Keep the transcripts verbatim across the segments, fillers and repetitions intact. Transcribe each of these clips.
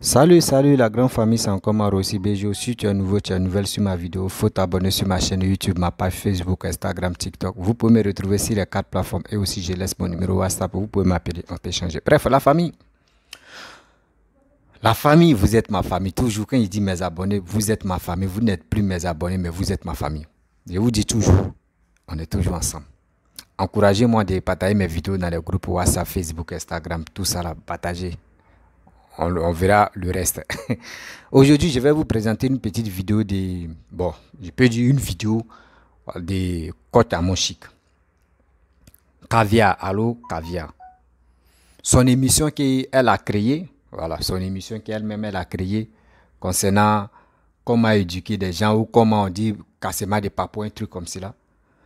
Salut, salut la grande famille, c'est encore Maro aussi B G. Si tu es nouveau, tu es nouvelle sur ma vidéo, faut t'abonner sur ma chaîne YouTube, ma page Facebook, Instagram, TikTok. Vous pouvez me retrouver sur les quatre plateformes et aussi je laisse mon numéro WhatsApp, vous pouvez m'appeler, on peut échanger. Bref, la famille. La famille, vous êtes ma famille. Toujours quand il dit mes abonnés, vous êtes ma famille. Vous n'êtes plus mes abonnés, mais vous êtes ma famille. Je vous dis toujours, on est toujours ensemble. Encouragez-moi de partager mes vidéos dans les groupes WhatsApp, Facebook, Instagram, tout ça là, partagez. On, on verra le reste. Aujourd'hui, je vais vous présenter une petite vidéo de... Bon, je peux dire une vidéo de Coach Amon Chic. Caviar, allô, Caviar. Son émission qu'elle a créée, voilà, son émission qu'elle-même elle a créée concernant comment éduquer des gens ou comment on dit cassement des papous, un truc comme cela.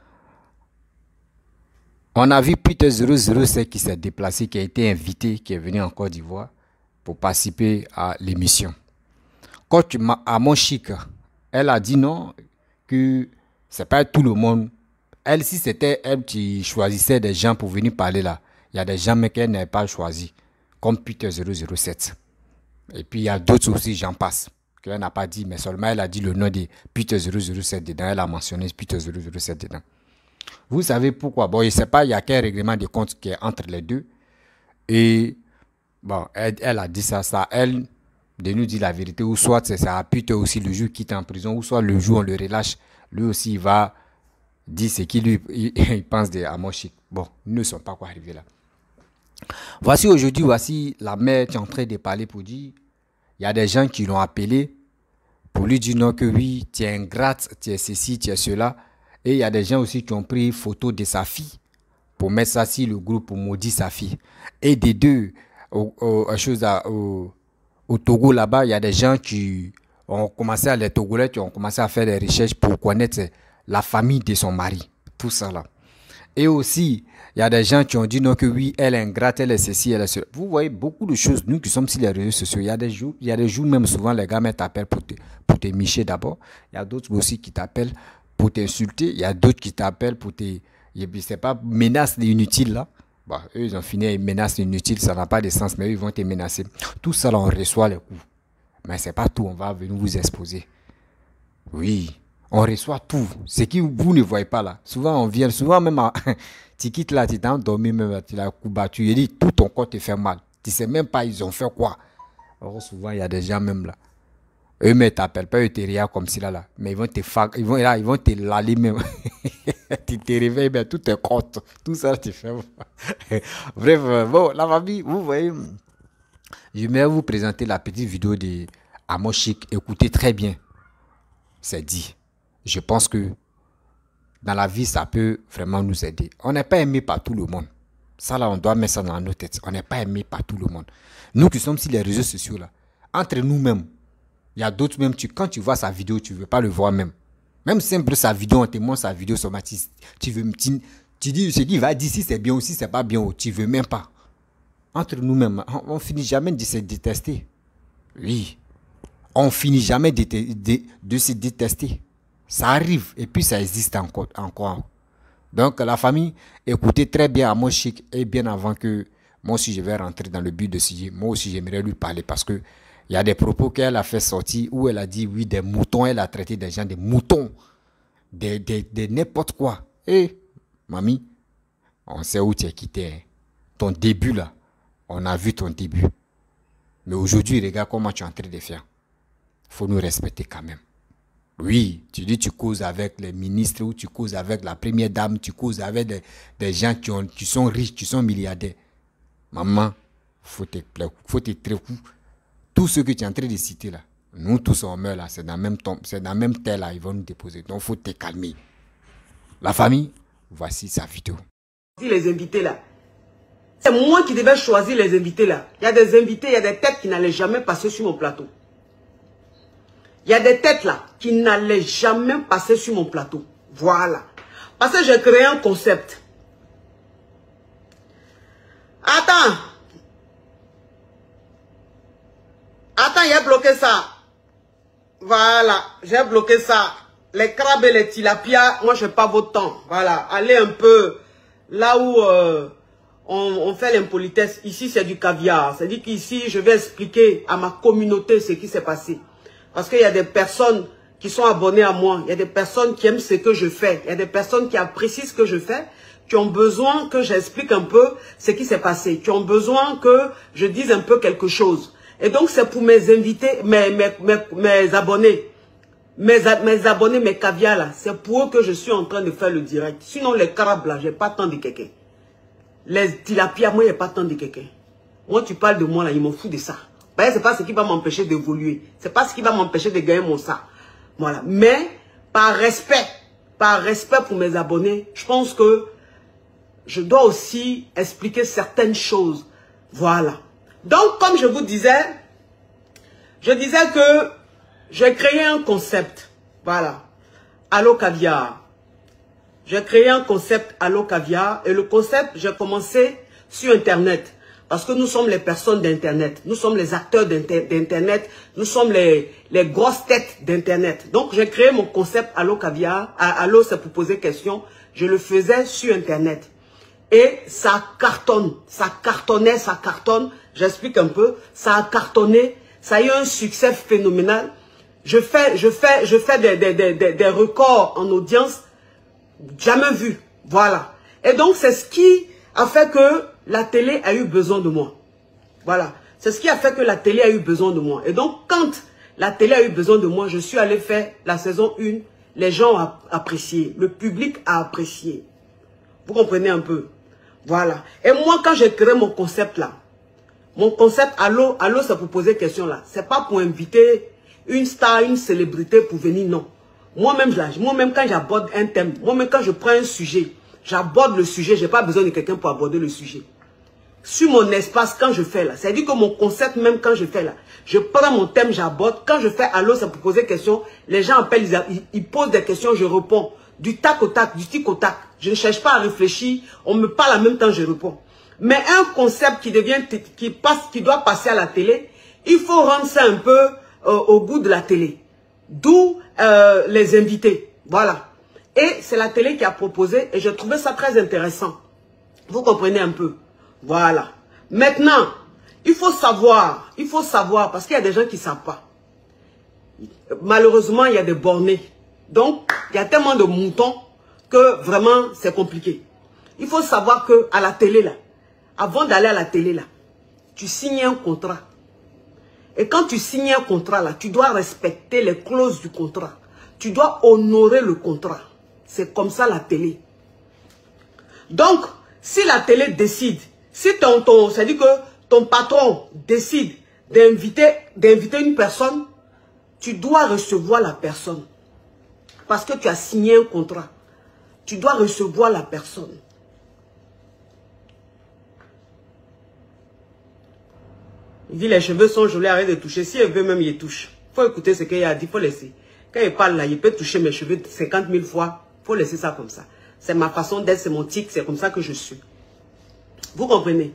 On a vu Peter zéro zéro sept qui s'est déplacé, qui a été invité, qui est venu en Côte d'Ivoire pour participer à l'émission. Coach Amon Chic, elle a dit non, que c'est pas tout le monde. Elle, si c'était elle qui choisissait des gens pour venir parler là, il y a des gens mais qu'elle n'avait pas choisi, comme Peter zéro zéro sept. Et puis il y a d'autres aussi, j'en passe, qu'elle n'a pas dit, mais seulement elle a dit le nom de Peter zéro zéro sept dedans. Elle a mentionné Peter zéro zéro sept dedans. Vous savez pourquoi? Bon, je ne sais pas, il y a quel règlement de compte qui est entre les deux. Et bon, elle, elle a dit ça, ça, elle, de nous dire la vérité, ou soit c'est ça, Peter aussi le jour qu'il est en prison, ou soit le jour on le relâche, lui aussi il va dire ce qu'il lui il, il pense de Amon Chic. Bon, nous ne sommes pas quoi arriver là. Voici aujourd'hui, voici la mère qui est en train de parler pour dire, il y a des gens qui l'ont appelé pour lui dire non que oui, tu es ingrate, tu es ceci, tu es cela. Et il y a des gens aussi qui ont pris photo de sa fille pour mettre ça sur le groupe pour maudire sa fille. Et des deux, au, au, chose à, au, au Togo là-bas, il y a des gens qui ont commencé à, les Togolais qui ont commencé à faire des recherches pour connaître la famille de son mari. Tout ça là. Et aussi, il y a des gens qui ont dit non que oui, elle est ingrate, elle est ceci, elle est cela. Vous voyez beaucoup de choses, nous qui sommes sur les réseaux sociaux, il y a des jours, il y a des jours même souvent les gars t'appellent pour te, pour te micher d'abord. Il y a d'autres aussi qui t'appellent pour t'insulter. Il y a d'autres qui t'appellent pour te... C'est pas menace inutile là. Bah, eux, ils ont fini avec menace inutile, ça n'a pas de sens, mais eux, ils vont te menacer. Tout ça là, on reçoit les coups. Mais c'est pas tout, on va venir vous exposer. Oui, on reçoit tout. Ce que vous ne voyez pas là. Souvent, on vient, souvent même, à, tu quittes là, tu t'es endormi, même, tu l'as coup battu, et dit, tout ton corps te fait mal. Tu sais même pas, ils ont fait quoi. Alors, souvent, il y a des gens même là. Eux, mais t'appellent pas, eux, te rien comme si là, là. Mais ils vont te faire, ils vont, là, ils vont te laler même. Tu te réveilles, mais tout est compte. Tout ça, tu fais. Bref, bon, la famille, vous voyez, je vais vous présenter la petite vidéo de Amon Chic. Écoutez très bien. C'est dit. Je pense que dans la vie, ça peut vraiment nous aider. On n'est pas aimé par tout le monde. Ça, là, on doit mettre ça dans nos têtes. On n'est pas aimé par tout le monde. Nous qui sommes sur les réseaux sociaux, là, entre nous-mêmes, il y a d'autres même, tu, quand tu vois sa vidéo, tu ne veux pas le voir même. Même simple sa vidéo, on te montre sa vidéo sur Matisse. Tu veux, tu, tu dis ce qu'il va dire, si c'est bien ou si c'est pas bien, tu ne veux même pas. Entre nous-mêmes, on, on finit jamais de se détester. Oui. On finit jamais de, de, de, de se détester. Ça arrive et puis ça existe encore, encore. Donc la famille, écoutez très bien Amon Chic et bien avant que moi aussi je vais rentrer dans le but de sujet, moi aussi j'aimerais lui parler parce que il y a des propos qu'elle a fait sortir où elle a dit oui, des moutons, elle a traité des gens de moutons, de, de, de n'importe quoi. Et, mamie, on sait où tu es quitté. Hein. Ton début là, on a vu ton début. Mais aujourd'hui, regarde comment tu es en train de faire. Il faut nous respecter quand même. Oui, tu dis tu causes avec les ministres ou tu causes avec la première dame, tu causes avec des, des gens qui, ont, qui sont riches, qui sont milliardaires. Maman, faut te plaire, faut te très coup. Tout ce que tu es en train de citer là, nous tous on meurt là, c'est dans même temps, c'est dans même terre là, ils vont nous déposer. Donc faut te calmer. La famille, voici sa vidéo. Les invités là, c'est moi qui devais choisir les invités là. Il y a des invités, il y a des têtes qui n'allaient jamais passer sur mon plateau. Il y a des têtes là qui n'allaient jamais passer sur mon plateau. Voilà. Parce que j'ai créé un concept. Attends. Attends, j'ai bloqué ça. Voilà, j'ai bloqué ça. Les crabes et les tilapias, moi je n'ai pas votre temps. Voilà, allez un peu là où euh, on, on fait l'impolitesse. Ici, c'est du caviar. C'est-à-dire qu'ici, je vais expliquer à ma communauté ce qui s'est passé. Parce qu'il y a des personnes qui sont abonnées à moi. Il y a des personnes qui aiment ce que je fais. Il y a des personnes qui apprécient ce que je fais, qui ont besoin que j'explique un peu ce qui s'est passé, qui ont besoin que je dise un peu quelque chose. Et donc, c'est pour mes invités, mes, mes, mes, mes abonnés, mes, mes abonnés, mes caviars là, c'est pour eux que je suis en train de faire le direct. Sinon, les carabes là, j'ai pas tant de quelqu'un. Les tilapias, moi, j'ai pas tant de quelqu'un. Moi, tu parles de moi là, ils m'en foutent de ça. Ben, c'est pas ce qui va m'empêcher d'évoluer. C'est pas ce qui va m'empêcher de gagner mon ça. Voilà. Mais, par respect, par respect pour mes abonnés, je pense que je dois aussi expliquer certaines choses. Voilà. Donc, comme je vous disais, je disais que j'ai créé un concept. Voilà. Allo Caviar. J'ai créé un concept Allo Caviar. Et le concept, j'ai commencé sur Internet. Parce que nous sommes les personnes d'Internet. Nous sommes les acteurs d'Internet. Nous sommes les, les grosses têtes d'Internet. Donc, j'ai créé mon concept Allo Caviar. Allo, c'est pour poser question. Je le faisais sur Internet. Et ça cartonne, ça cartonnait, ça cartonne. J'explique un peu. Ça a cartonné. Ça a eu un succès phénoménal. Je fais, je fais, je fais des, des, des, des, des records en audience jamais vus. Voilà. Et donc, c'est ce qui a fait que la télé a eu besoin de moi. Voilà. C'est ce qui a fait que la télé a eu besoin de moi. Et donc, quand la télé a eu besoin de moi, je suis allé faire la saison un. Les gens ont apprécié. Le public a apprécié. Vous comprenez un peu? Voilà. Et moi, quand j'ai créé mon concept là, mon concept Allo, Allo, c'est pour poser question là. C'est pas pour inviter une star, une célébrité pour venir, non. Moi-même, moi-même quand j'aborde un thème, moi-même quand je prends un sujet, j'aborde le sujet, j'ai pas besoin de quelqu'un pour aborder le sujet. Sur mon espace, quand je fais là, c'est-à-dire que mon concept, même quand je fais là, je prends mon thème, j'aborde. Quand je fais Allo, c'est pour poser question. Les gens appellent, ils, ils posent des questions, je réponds. Du tac au tac, du tic au tac. Je ne cherche pas à réfléchir. On me parle en même temps, je réponds. Mais un concept qui devient, qui passe, qui doit passer à la télé, il faut rendre ça un peu euh, au goût de la télé. D'où euh, les invités. Voilà. Et c'est la télé qui a proposé et je trouvais ça très intéressant. Vous comprenez un peu? Voilà. Maintenant, il faut savoir, il faut savoir, parce qu'il y a des gens qui ne savent pas. Malheureusement, il y a des bornés. Donc, il y a tellement de moutons que vraiment, c'est compliqué. Il faut savoir que à la télé, là, avant d'aller à la télé, là, tu signes un contrat. Et quand tu signes un contrat, là, tu dois respecter les clauses du contrat. Tu dois honorer le contrat. C'est comme ça la télé. Donc, si la télé décide, si ton, ton, c'est-à-dire que ton patron décide d'inviter, d'inviter une personne, tu dois recevoir la personne. Parce que tu as signé un contrat. Tu dois recevoir la personne. Il dit les cheveux sont jolis, arrête de toucher. Si elle veut même, il touche. Il faut écouter ce qu'il a dit, il faut laisser. Quand il parle là, il peut toucher mes cheveux cinquante mille fois. Il faut laisser ça comme ça. C'est ma façon d'être, c'est mon tic, c'est comme ça que je suis. Vous comprenez?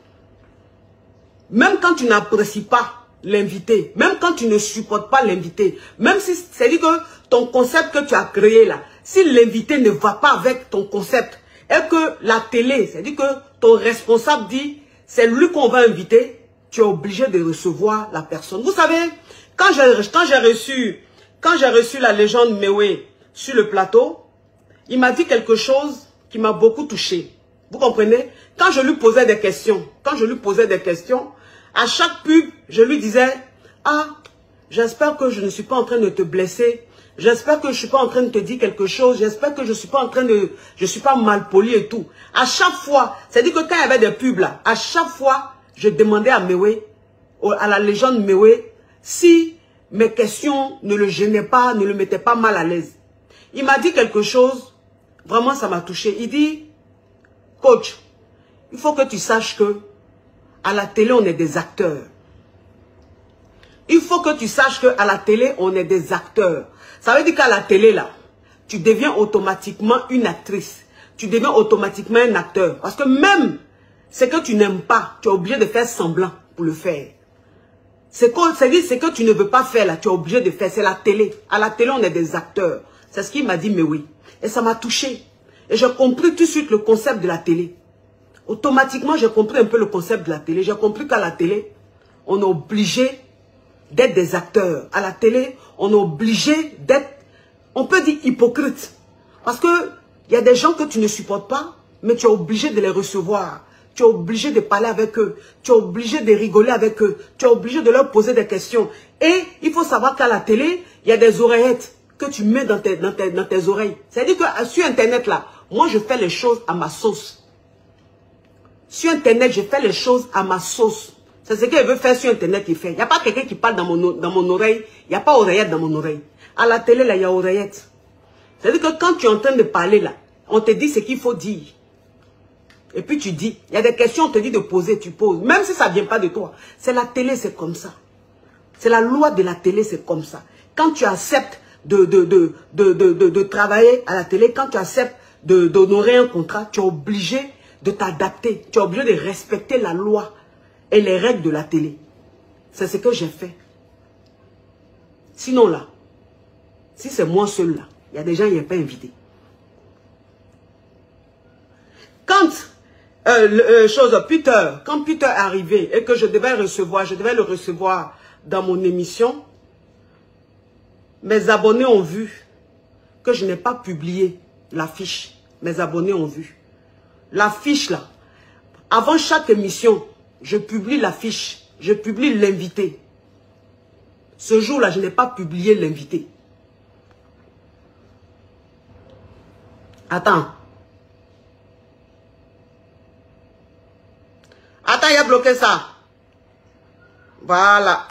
Même quand tu n'apprécies pas l'invité, même quand tu ne supportes pas l'invité, même si c'est-à-dire que ton concept que tu as créé là, si l'invité ne va pas avec ton concept, et que la télé, c'est-à-dire que ton responsable dit, c'est lui qu'on va inviter, tu es obligé de recevoir la personne. Vous savez, quand j'ai quand j'ai reçu, quand j'ai reçu la légende Mewé sur le plateau, il m'a dit quelque chose qui m'a beaucoup touché. Vous comprenez? Quand je lui posais des questions, quand je lui posais des questions, à chaque pub, je lui disais, ah, j'espère que je ne suis pas en train de te blesser. J'espère que je ne suis pas en train de te dire quelque chose. J'espère que je ne suis pas en train de... Je ne suis pas mal poli et tout. À chaque fois, c'est-à-dire que quand il y avait des pubs là, à chaque fois, je demandais à Mewé, à la légende Mewé, si mes questions ne le gênaient pas, ne le mettaient pas mal à l'aise. Il m'a dit quelque chose, vraiment ça m'a touché. Il dit, coach, il faut que tu saches que à la télé, on est des acteurs. Il faut que tu saches qu'à la télé, on est des acteurs. Ça veut dire qu'à la télé, là, tu deviens automatiquement une actrice. Tu deviens automatiquement un acteur. Parce que même ce que tu n'aimes pas, tu es obligé de faire semblant pour le faire. C'est ce que tu ne veux pas faire, là, tu es obligé de faire. C'est la télé. À la télé, on est des acteurs. C'est ce qu'il m'a dit, mais oui. Et ça m'a touché. Et j'ai compris tout de suite le concept de la télé. automatiquement, j'ai compris un peu le concept de la télé. J'ai compris qu'à la télé, on est obligé d'être des acteurs. À la télé, on est obligé d'être, on peut dire hypocrite. Parce que il y a des gens que tu ne supportes pas, mais tu es obligé de les recevoir. Tu es obligé de parler avec eux. Tu es obligé de rigoler avec eux. Tu es obligé de leur poser des questions. Et il faut savoir qu'à la télé, il y a des oreillettes que tu mets dans tes, dans tes, dans tes oreilles. C'est-à-dire que sur Internet, là, moi, je fais les choses à ma sauce. Sur Internet, je fais les choses à ma sauce. C'est ce qu'il veut faire sur Internet, il fait. Il n'y a pas quelqu'un qui parle dans mon, dans mon oreille. Il n'y a pas oreillette dans mon oreille. À la télé, là, il y a oreillette. C'est-à-dire que quand tu es en train de parler, là, on te dit ce qu'il faut dire. Et puis tu dis, il y a des questions, on te dit de poser, tu poses. Même si ça ne vient pas de toi. C'est la télé, c'est comme ça. C'est la loi de la télé, c'est comme ça. Quand tu acceptes de, de, de, de, de, de, de travailler à la télé, quand tu acceptes d'honorer un contrat, tu es obligé de t'adapter. Tu es obligé de respecter la loi et les règles de la télé. C'est ce que j'ai fait. Sinon là, si c'est moi seul là, il y a des gens qui n'ont pas invité. Quand, euh, le, euh, chose, Peter, quand Peter est arrivé et que je devais recevoir, je devais le recevoir dans mon émission, mes abonnés ont vu que je n'ai pas publié l'affiche. Mes abonnés ont vu. L'affiche là, avant chaque émission, je publie l'affiche, je publie l'invité. Ce jour-là, je n'ai pas publié l'invité. Attends. Attends, il a bloqué ça. Voilà.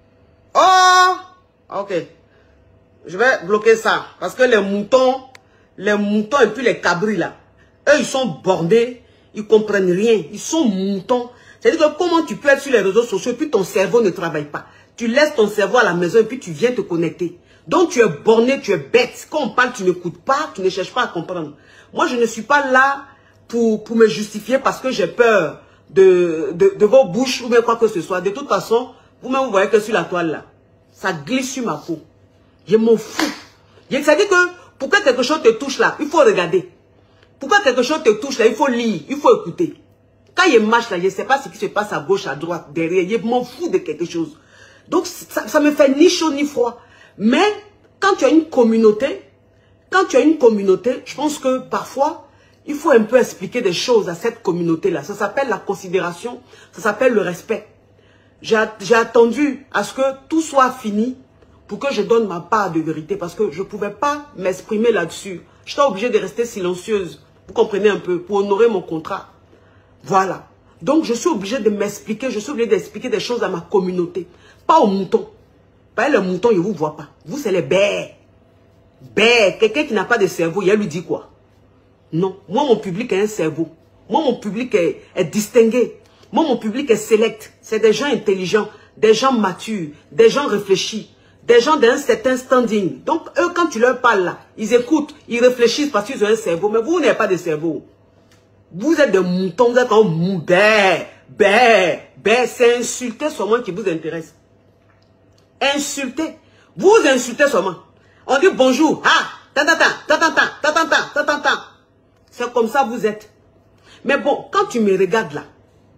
Oh! Ok. Je vais bloquer ça. Parce que les moutons, les moutons et puis les cabris là, eux, ils sont bornés, ils comprennent rien. Ils sont moutons. C'est-à-dire que comment tu peux être sur les réseaux sociaux et puis ton cerveau ne travaille pas. Tu laisses ton cerveau à la maison et puis tu viens te connecter. Donc tu es borné, tu es bête. Quand on parle, tu n'écoutes pas, tu ne cherches pas à comprendre. Moi, je ne suis pas là pour, pour me justifier parce que j'ai peur de, de, de vos bouches ou bien quoi que ce soit. De toute façon, vous-même, vous voyez que sur la toile là, ça glisse sur ma peau. Je m'en fous. C'est-à-dire que pour que quelque chose te touche là, il faut regarder. Pour que quelque chose te touche là, il faut lire, il faut écouter. Quand il marche là, je ne sais pas ce qui se passe à gauche, à droite, derrière. Je m'en fous de quelque chose. Donc, ça, ça me fait ni chaud ni froid. Mais, quand tu as une communauté, quand tu as une communauté, je pense que parfois, il faut un peu expliquer des choses à cette communauté-là. Ça s'appelle la considération, ça s'appelle le respect. J'ai attendu à ce que tout soit fini pour que je donne ma part de vérité. Parce que je ne pouvais pas m'exprimer là-dessus. J'étais obligée de rester silencieuse. Vous comprenez un peu, pour honorer mon contrat. Voilà. Donc, je suis obligée de m'expliquer, je suis obligée d'expliquer des choses à ma communauté. Pas aux moutons. Pas les moutons, ils ne vous voient pas. Vous, c'est les bêtes. Bêtes. Quelqu'un qui n'a pas de cerveau, il lui dit quoi? Non. Moi, mon public a un cerveau. Moi, mon public est, est distingué. Moi, mon public est select. C'est des gens intelligents, des gens matures, des gens réfléchis, des gens d'un certain standing. Donc, eux, quand tu leur parles là, ils écoutent, ils réfléchissent parce qu'ils ont un cerveau. Mais vous, vous n'avez pas de cerveau. Vous êtes des moutons, vous êtes comme mou, bé, bé, bé. C'est insulter seulement qui vous intéresse. Insulter. Vous insultez seulement. On dit bonjour. Ah, ta ta ta, ta ta ta, ta ta ta, ta ta ta. C'est comme ça vous êtes. Mais bon, quand tu me regardes là,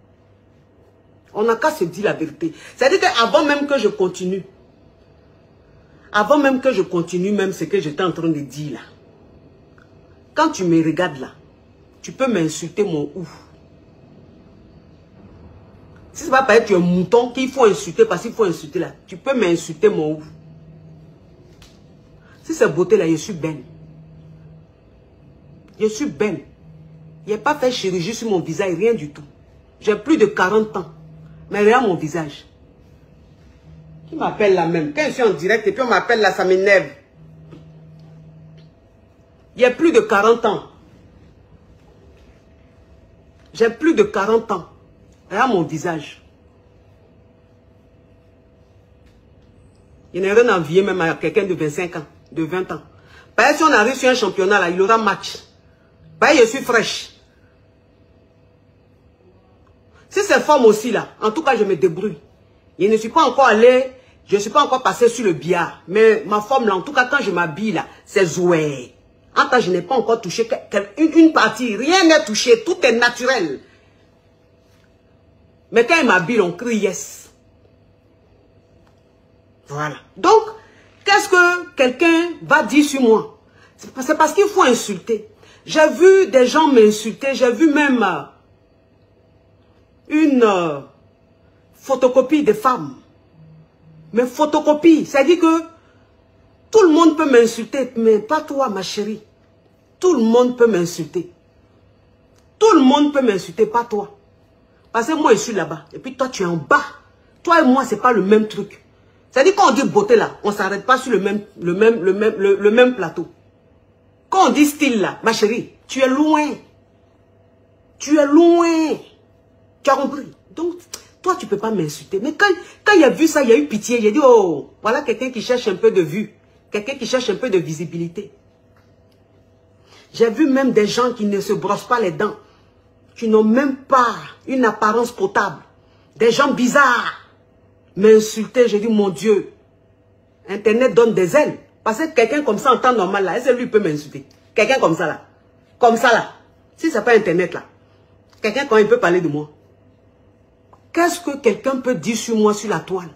on n'a qu'à se dire la vérité. C'est-à-dire qu'avant même que je continue, avant même que je continue même ce que j'étais en train de dire là, quand tu me regardes là, tu peux m'insulter mon ouf. Si ce n'est pas parce que tu es un mouton qu'il faut insulter, parce qu'il faut insulter là, tu peux m'insulter mon ouf. Si c'est beauté là, je suis belle. Je suis belle. Il n'y a pas fait chirurgie sur mon visage, rien du tout. J'ai plus de quarante ans. Mais regarde mon visage. Qui m'appelle là même? Quand je suis en direct et puis on m'appelle là, ça m'énerve. Il y a plus de quarante ans. J'ai plus de quarante ans. Regarde mon visage. Il n'y a rien à envier même à quelqu'un de vingt-cinq ans, de vingt ans. Parce que si on arrive sur un championnat là, il aura match. Parce que je suis fraîche. Si c'est femme aussi là, en tout cas je me débrouille. Je ne suis pas encore allé, je ne suis pas encore passé sur le billard. Mais ma forme là, en tout cas quand je m'habille là, c'est zoué. En tout cas je n'ai pas encore touché une, une partie, rien n'est touché, tout est naturel. Mais quand il m'habille, on crie yes. Voilà. Donc, qu'est-ce que quelqu'un va dire sur moi? C'est parce qu'il faut insulter. J'ai vu des gens m'insulter. J'ai vu même euh, une euh, photocopie de femmes. Mais photocopie, ça dit que tout le monde peut m'insulter, mais pas toi, ma chérie. Tout le monde peut m'insulter. Tout le monde peut m'insulter, pas toi. Parce que moi, je suis là-bas. Et puis toi, tu es en bas. Toi et moi, c'est pas le même truc. C'est-à-dire quand on dit beauté là, on ne s'arrête pas sur le même, le, même, le, même, le, le même plateau. Quand on dit style là, ma chérie, tu es loin. Tu es loin. Tu as compris? Donc, toi, tu ne peux pas m'insulter. Mais quand, quand il a vu ça, il y a eu pitié. J'ai dit, oh, voilà quelqu'un qui cherche un peu de vue. Quelqu'un qui cherche un peu de visibilité. J'ai vu même des gens qui ne se brossent pas les dents. Qui n'ont même pas une apparence potable. Des gens bizarres. M'insulter, j'ai dit, mon Dieu. Internet donne des ailes. Parce que quelqu'un comme ça, en temps normal, là, est-ce que lui peut m'insulter? Quelqu'un comme ça, là. Comme ça, là. Si ce n'est pas Internet, là. Quelqu'un, quand il peut parler de moi. Qu'est-ce que quelqu'un peut dire sur moi sur la toile?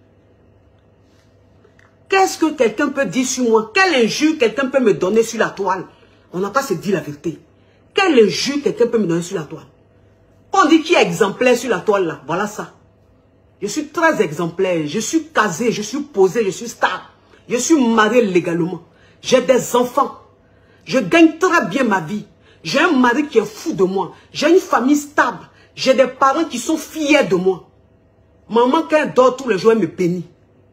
Qu'est-ce que quelqu'un peut dire sur moi? Quelle injure quelqu'un peut me donner sur la toile? On n'a pas se dire la vérité. Quelle injure quelqu'un peut me donner sur la toile? On dit qui est exemplaire sur la toile, là. Voilà ça. Je suis très exemplaire. Je suis casé, je suis posé, je suis star. Je suis marié légalement. J'ai des enfants. Je gagne très bien ma vie. J'ai un mari qui est fou de moi. J'ai une famille stable. J'ai des parents qui sont fiers de moi. Maman, quand elle dort tous les jours, elle me bénit.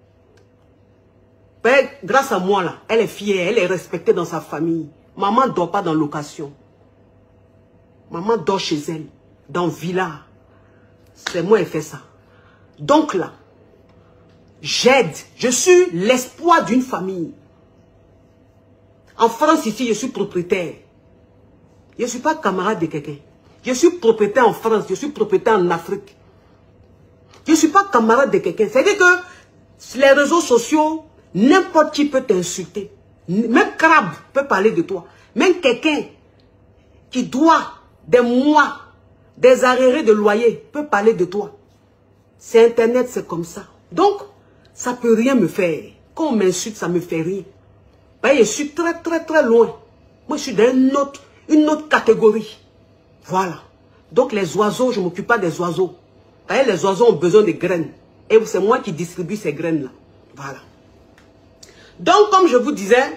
Ben, grâce à moi, là, elle est fière, elle est respectée dans sa famille. Maman ne dort pas dans location. Maman dort chez elle, dans villa. C'est moi qui ai fait ça. Donc là, j'aide. Je suis l'espoir d'une famille. En France, ici, je suis propriétaire. Je ne suis pas camarade de quelqu'un. Je suis propriétaire en France, je suis propriétaire en Afrique. Je ne suis pas camarade de quelqu'un. C'est-à-dire que sur les réseaux sociaux, n'importe qui peut t'insulter. Même Crabe peut parler de toi. Même quelqu'un qui doit des mois, des arriérés de loyer peut parler de toi. C'est Internet, c'est comme ça. Donc, ça ne peut rien me faire. Quand on m'insulte, ça ne me fait rien. Ben, je suis très, très, très loin. Moi, je suis dans une autre, une autre catégorie. Voilà. Donc, les oiseaux, je ne m'occupe pas des oiseaux. Ben, les oiseaux ont besoin de graines. Et c'est moi qui distribue ces graines-là. Voilà. Donc, comme je vous disais,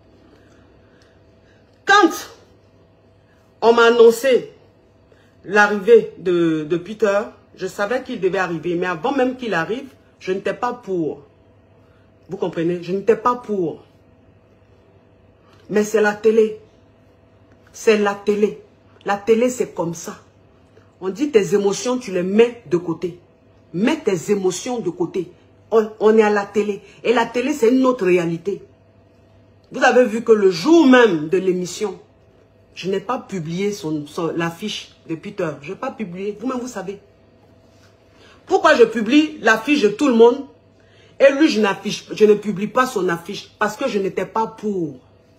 quand on m'a annoncé l'arrivée de, de Peter, je savais qu'il devait arriver. Mais avant même qu'il arrive, je n'étais pas pour. Vous comprenez? Je n'étais pas pour. Mais c'est la télé. C'est la télé. La télé, c'est comme ça. On dit tes émotions, tu les mets de côté. Mets tes émotions de côté. On, on est à la télé. Et la télé, c'est une autre réalité. Vous avez vu que le jour même de l'émission, je n'ai pas publié son, son, l'affiche de Peter. Je n'ai pas publié. Vous-même, vous savez. Pourquoi je publie l'affiche de tout le monde et lui, je, je ne publie pas son affiche? Parce que je n'étais pas pour.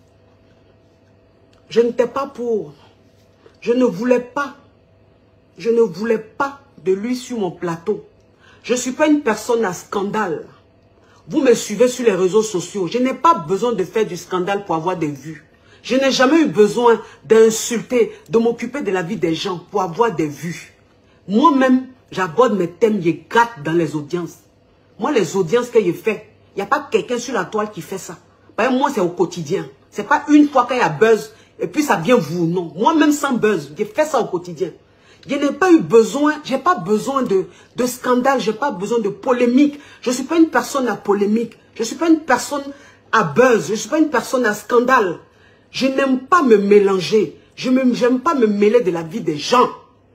Je n'étais pas pour. Je ne voulais pas. Je ne voulais pas de lui sur mon plateau. Je ne suis pas une personne à scandale. Vous me suivez sur les réseaux sociaux. Je n'ai pas besoin de faire du scandale pour avoir des vues. Je n'ai jamais eu besoin d'insulter, de m'occuper de la vie des gens pour avoir des vues. Moi-même, j'aborde mes thèmes, je gâte dans les audiences. Moi, les audiences que je fais, il n'y a pas quelqu'un sur la toile qui fait ça. Par exemple, moi, c'est au quotidien. Ce n'est pas une fois qu'il y a buzz et puis ça vient vous, non. Moi-même, sans buzz, je fais ça au quotidien. Je n'ai pas eu besoin, je n'ai pas besoin de, de scandale, je n'ai pas besoin de polémique. Je ne suis pas une personne à polémique. Je ne suis pas une personne à buzz. Je ne suis pas une personne à scandale. Je n'aime pas me mélanger. Je n'aime pas me mêler de la vie des gens.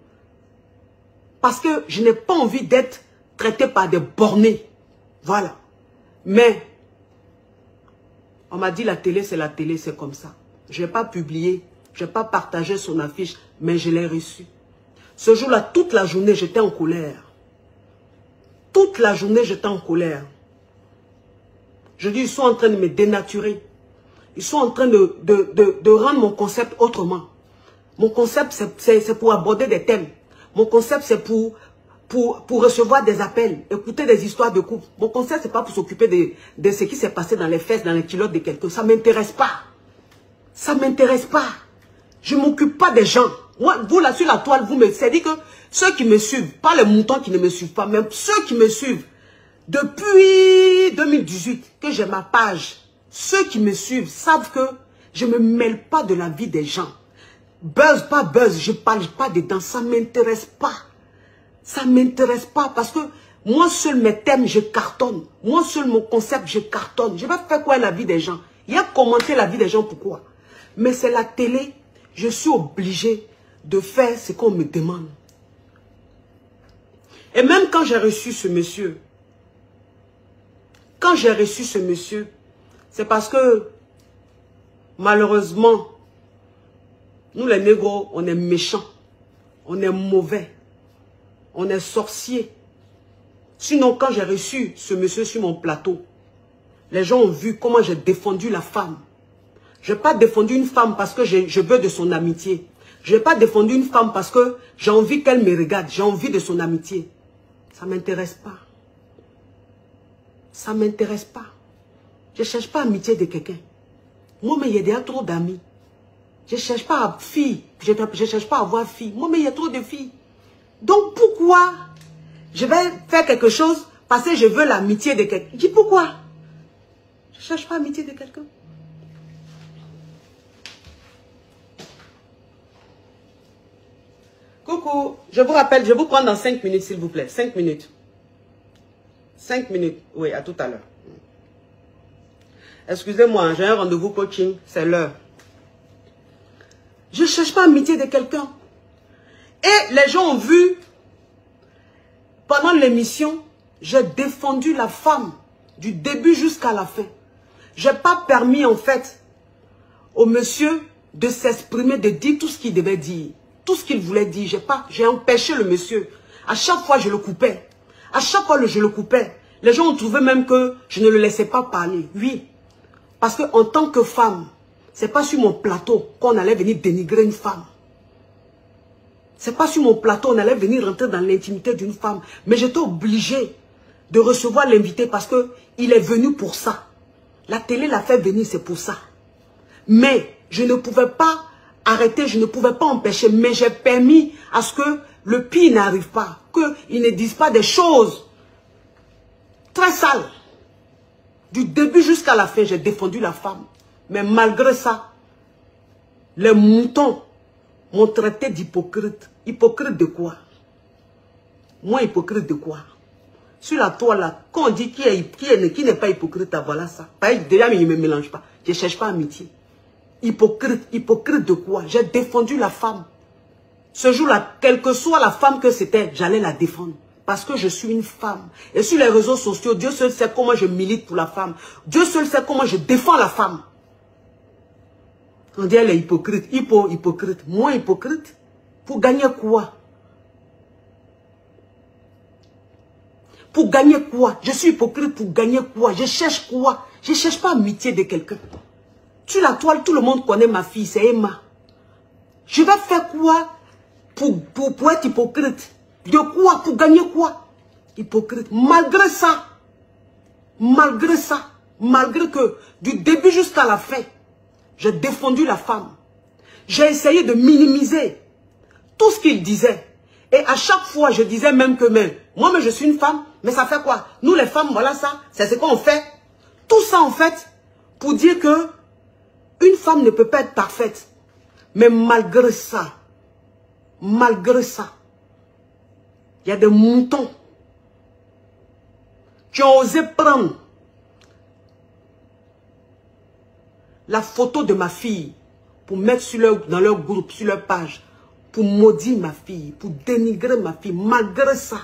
Parce que je n'ai pas envie d'être traité par des bornés. Voilà. Mais, on m'a dit la télé, c'est la télé, c'est comme ça. Je n'ai pas publié, je n'ai pas partagé son affiche, mais je l'ai reçu. Ce jour-là, toute la journée, j'étais en colère. Toute la journée, j'étais en colère. Je dis, ils sont en train de me dénaturer. Ils sont en train de, de, de, de rendre mon concept autrement. Mon concept, c'est pour aborder des thèmes. Mon concept, c'est pour pour, pour recevoir des appels, écouter des histoires de couple. Mon conseil, c'est pas pour s'occuper de, de ce qui s'est passé dans les fesses, dans les culottes de quelqu'un. Ça ne m'intéresse pas. Ça ne m'intéresse pas. Je ne m'occupe pas des gens. Moi, vous, là, sur la toile, vous me... C'est dit que ceux qui me suivent, pas les moutons qui ne me suivent pas, mais ceux qui me suivent, depuis deux mille dix-huit, que j'ai ma page, ceux qui me suivent savent que je ne me mêle pas de la vie des gens. Buzz, pas buzz, je ne parle pas dedans, ça ne m'intéresse pas. Ça ne m'intéresse pas parce que moi seul mes thèmes, je cartonne. Moi seul mon concept, je cartonne. Je vais faire quoi la vie des gens? Il y a commenter la vie des gens, pourquoi? Mais c'est la télé, je suis obligé de faire ce qu'on me demande. Et même quand j'ai reçu ce monsieur, quand j'ai reçu ce monsieur, c'est parce que malheureusement, nous les négros, on est méchants, on est mauvais, on est sorciers. Sinon, quand j'ai reçu ce monsieur sur mon plateau, les gens ont vu comment j'ai défendu la femme. Je n'ai pas défendu une femme parce que je, je veux de son amitié. Je n'ai pas défendu une femme parce que j'ai envie qu'elle me regarde. J'ai envie de son amitié. Ça ne m'intéresse pas. Ça ne m'intéresse pas. Je ne cherche pas l'amitié de quelqu'un. Moi, mais il y a déjà trop d'amis. Je ne cherche pas à fille. Je ne cherche pas à avoir fille. Moi, mais il y a trop de filles. Donc, pourquoi je vais faire quelque chose parce que je veux l'amitié de quelqu'un? Je dis pourquoi? Je ne cherche pas l'amitié de quelqu'un. Coucou, je vous rappelle, je vous prends dans cinq minutes, s'il vous plaît. cinq minutes. cinq minutes. Oui, à tout à l'heure. Excusez-moi, j'ai un rendez-vous coaching, c'est l'heure. Je ne cherche pas l'amitié de quelqu'un. Et les gens ont vu, pendant l'émission, j'ai défendu la femme du début jusqu'à la fin. Je n'ai pas permis, en fait, au monsieur de s'exprimer, de dire tout ce qu'il devait dire. Tout ce qu'il voulait dire, j'ai pas, j'ai empêché le monsieur. À chaque fois, je le coupais. À chaque fois, je le coupais. Les gens ont trouvé même que je ne le laissais pas parler. Oui. Parce qu'en tant que femme, c'est pas sur mon plateau qu'on allait venir dénigrer une femme. C'est pas sur mon plateau qu'on allait venir rentrer dans l'intimité d'une femme. Mais j'étais obligé de recevoir l'invité parce que il est venu pour ça. La télé l'a fait venir, c'est pour ça. Mais je ne pouvais pas arrêter, je ne pouvais pas empêcher, mais j'ai permis à ce que le pire n'arrive pas, qu'ils ne disent pas des choses très sales. Du début jusqu'à la fin, j'ai défendu la femme. Mais malgré ça, les moutons m'ont traité d'hypocrite. Hypocrite de quoi? Moi, hypocrite de quoi? Sur la toile, là, quand on dit qui est, qui est, qui n'est pas hypocrite, voilà ça. Déjà, il ne me mélange pas. Je ne cherche pas amitié. Hypocrite, hypocrite de quoi? J'ai défendu la femme. Ce jour-là, quelle que soit la femme que c'était, j'allais la défendre. Parce que je suis une femme. Et sur les réseaux sociaux, Dieu seul sait comment je milite pour la femme. Dieu seul sait comment je défends la femme. On dit elle est hypocrite. Hypo, hypocrite. Moi, hypocrite? Pour gagner quoi? Pour gagner quoi? Je suis hypocrite pour gagner quoi? Je cherche quoi? Je ne cherche pas amitié de quelqu'un. Sur la toile, tout le monde connaît ma fille, c'est Emma. Je vais faire quoi pour, pour, pour être hypocrite? De quoi? Pour gagner quoi? Hypocrite. Malgré ça, malgré ça, malgré que du début jusqu'à la fin, j'ai défendu la femme. J'ai essayé de minimiser tout ce qu'il disait. Et à chaque fois, je disais même que même, moi, mais je suis une femme, mais ça fait quoi? Nous, les femmes, voilà ça, c'est ce qu'on fait. Tout ça, en fait, pour dire que une femme ne peut pas être parfaite. Mais malgré ça, malgré ça, il y a des moutons qui ont osé prendre la photo de ma fille pour mettre sur leur, dans leur groupe, sur leur page, pour maudire ma fille, pour dénigrer ma fille. Malgré ça,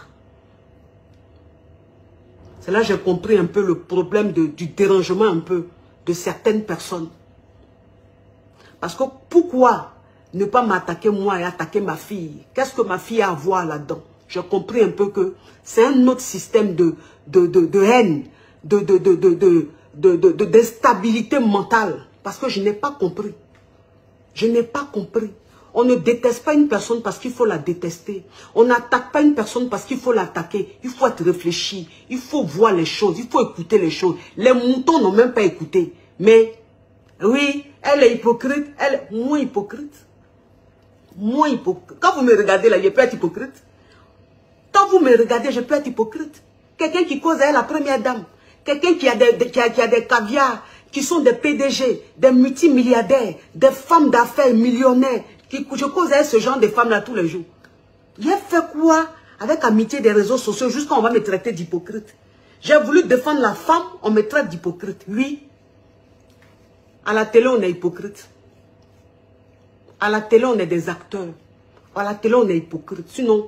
c'est là que j'ai compris un peu le problème de, du dérangement un peu de certaines personnes. Parce que pourquoi ne pas m'attaquer moi et attaquer ma fille? Qu'est-ce que ma fille a à voir là-dedans? J'ai compris un peu que c'est un autre système de, de, de, de haine, de, de, de, de, de, de, de, de, d'instabilité mentale. Parce que je n'ai pas compris. Je n'ai pas compris. On ne déteste pas une personne parce qu'il faut la détester. On n'attaque pas une personne parce qu'il faut l'attaquer. Il faut être réfléchi. Il faut voir les choses. Il faut écouter les choses. Les moutons n'ont même pas écouté. Mais, oui, elle est hypocrite. Elle est moins hypocrite. Moins hypocrite. Quand vous me regardez là, je peux être hypocrite. Quand vous me regardez, je peux être hypocrite. Quelqu'un qui cause à elle la première dame. Quelqu'un qui a des, qui a, qui a des caviars, qui sont des P D G, des multimilliardaires, des femmes d'affaires millionnaires. Qui, je cause à elle ce genre de femmes-là tous les jours. J'ai fait quoi avec amitié des réseaux sociaux jusqu'à on va me traiter d'hypocrite. J'ai voulu défendre la femme, on me traite d'hypocrite. Oui. À la télé, on est hypocrite. À la télé, on est des acteurs. À la télé, on est hypocrite. Sinon,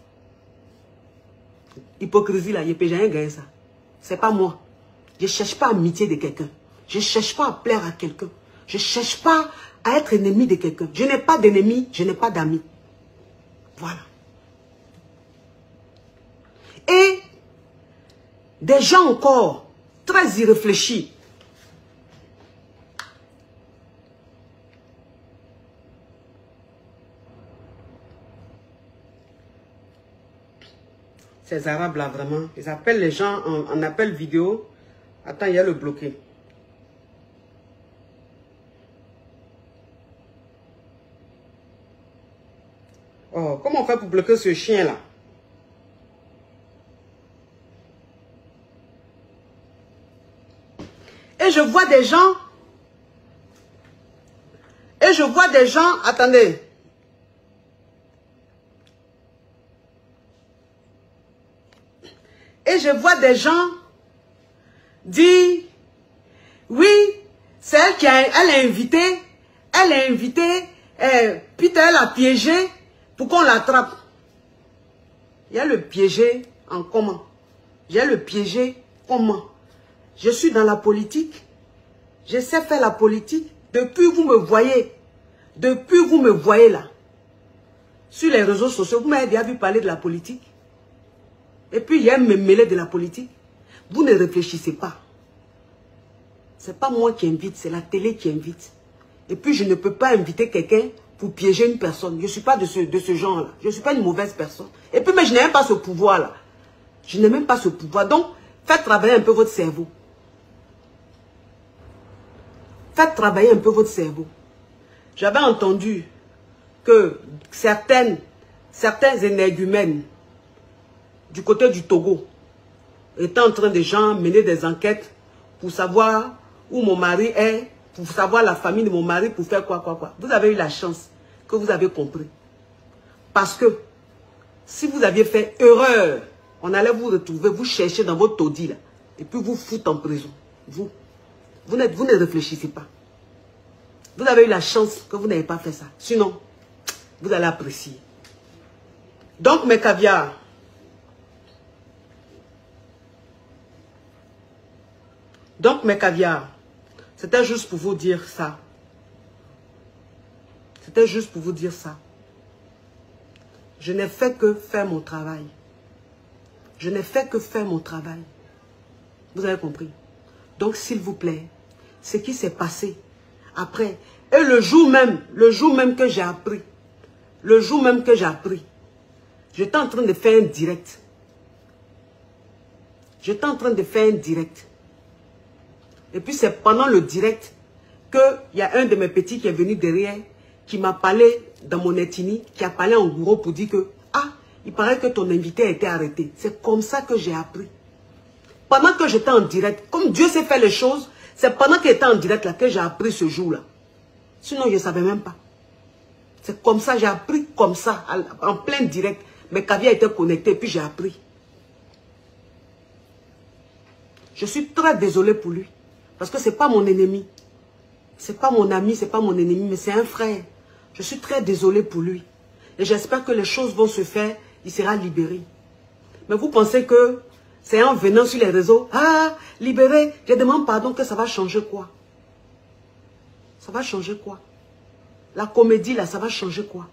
hypocrisie là, je peux jamais gagner ça. C'est pas moi. Je ne cherche pas amitié de quelqu'un. Je ne cherche pas à plaire à quelqu'un. Je ne cherche pas à être ennemi de quelqu'un. Je n'ai pas d'ennemi, je n'ai pas d'amis. Voilà. Et des gens encore très irréfléchis. Ces Arabes là vraiment, ils appellent les gens en, en appel vidéo. Attends, il y a le bloqué. Oh, comment on fait pour bloquer ce chien là? Et je vois des gens. Et je vois des gens. Attendez. Et je vois des gens dire, oui, c'est elle qui a, elle a invité, elle a invité, euh, Peter elle a piégé pour qu'on l'attrape. Il y a le piégé en comment? Il y a le piégé comment? Je suis dans la politique, je sais faire la politique, depuis vous me voyez, depuis vous me voyez là, sur les réseaux sociaux, vous m'avez déjà vu parler de la politique. Et puis, il y a me mêler de la politique. Vous ne réfléchissez pas. Ce n'est pas moi qui invite, c'est la télé qui invite. Et puis, je ne peux pas inviter quelqu'un pour piéger une personne. Je ne suis pas de ce, de ce genre-là. Je ne suis pas une mauvaise personne. Et puis, mais je n'ai même pas ce pouvoir-là. Je n'ai même pas ce pouvoir. Donc, faites travailler un peu votre cerveau. Faites travailler un peu votre cerveau. J'avais entendu que certaines, certains énergumènes du côté du Togo, étant en train de gens mener des enquêtes pour savoir où mon mari est, pour savoir la famille de mon mari, pour faire quoi, quoi, quoi. Vous avez eu la chance que vous avez compris. Parce que si vous aviez fait erreur, on allait vous retrouver, vous chercher dans votre taudis là, et puis vous foutre en prison. Vous, vous, vous ne réfléchissez pas. Vous avez eu la chance que vous n'avez pas fait ça. Sinon, vous allez apprécier. Donc, mes caviars, Donc, mes caviars, c'était juste pour vous dire ça. C'était juste pour vous dire ça. Je n'ai fait que faire mon travail. Je n'ai fait que faire mon travail. Vous avez compris? Donc, s'il vous plaît, ce qui s'est passé après, et le jour même, le jour même que j'ai appris, le jour même que j'ai appris, j'étais en train de faire un direct. J'étais en train de faire un direct. Et puis c'est pendant le direct qu'il y a un de mes petits qui est venu derrière, qui m'a parlé dans mon ethnie, qui a parlé en gros pour dire que, ah, il paraît que ton invité a été arrêté. C'est comme ça que j'ai appris. Pendant que j'étais en direct, comme Dieu sait faire les choses, c'est pendant qu'il était en direct là que j'ai appris ce jour-là. Sinon, je ne savais même pas. C'est comme ça, j'ai appris comme ça, en plein direct. Mes caviars étaient connectés, puis j'ai appris. Je suis très désolée pour lui. Parce que ce n'est pas mon ennemi. Ce n'est pas mon ami, ce n'est pas mon ennemi, mais c'est un frère. Je suis très désolée pour lui. Et j'espère que les choses vont se faire, il sera libéré. Mais vous pensez que c'est en venant sur les réseaux, ah, libéré, je demande pardon, que ça va changer quoi? Ça va changer quoi? La comédie là, ça va changer quoi?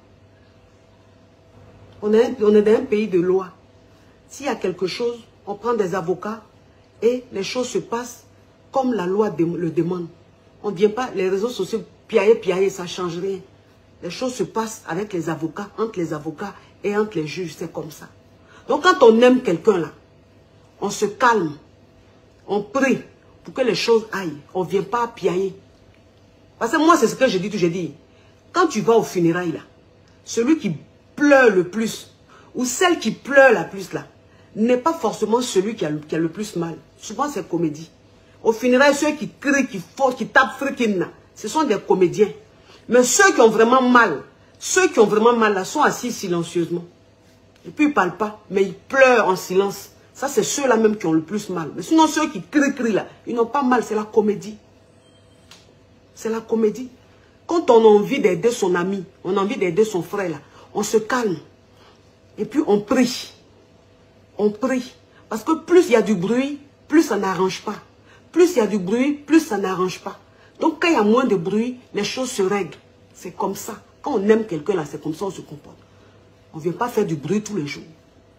On est, on est dans un pays de loi. S'il y a quelque chose, on prend des avocats et les choses se passent comme la loi le demande. On ne vient pas, les réseaux sociaux, piailler, piailler, ça ne change rien. Les choses se passent avec les avocats, entre les avocats et entre les juges, c'est comme ça. Donc quand on aime quelqu'un là, on se calme, on prie pour que les choses aillent. On ne vient pas piailler. Parce que moi, c'est ce que je dis, tout j'ai dit. Quand tu vas au funérailles là, celui qui pleure le plus, ou celle qui pleure la plus là, n'est pas forcément celui qui a, qui a le plus mal. Souvent, c'est comédie. Au funérailles, ceux qui crient, qui font, qui tapent frikin, ce sont des comédiens. Mais ceux qui ont vraiment mal, ceux qui ont vraiment mal là, sont assis silencieusement. Et puis ils ne parlent pas, mais ils pleurent en silence. Ça, c'est ceux-là même qui ont le plus mal. Mais sinon, ceux qui crient, crient là, ils n'ont pas mal, c'est la comédie. C'est la comédie. Quand on a envie d'aider son ami, on a envie d'aider son frère là, on se calme. Et puis on prie. On prie. Parce que plus il y a du bruit, plus ça n'arrange pas. Plus il y a du bruit, plus ça n'arrange pas. Donc quand il y a moins de bruit, les choses se règlent. C'est comme ça. Quand on aime quelqu'un là, c'est comme ça on se comporte. On ne vient pas faire du bruit tous les jours.